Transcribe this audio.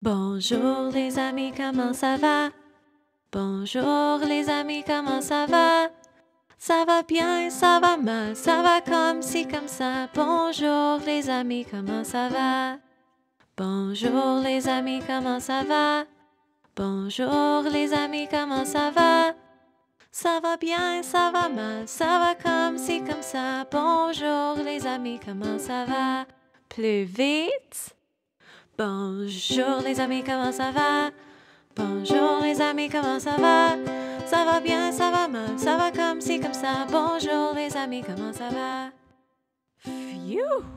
Bonjour les amis, comment ça va? Bonjour les amis, comment ça va? Ça va bien, ça va mal, ça va comme ci, comme ça. Bonjour les amis, comment ça va? Bonjour les amis, comment ça va? Bonjour les amis, comment ça va? Ça va bien, ça va mal, ça va comme ci, comme ça. Bonjour les amis, comment ça va? Plus vite. Bonjour les amis, comment ça va? Bonjour les amis, comment ça va? Ça va bien, ça va mal, ça va comme ci, comme ça. Bonjour les amis, comment ça va? Phew!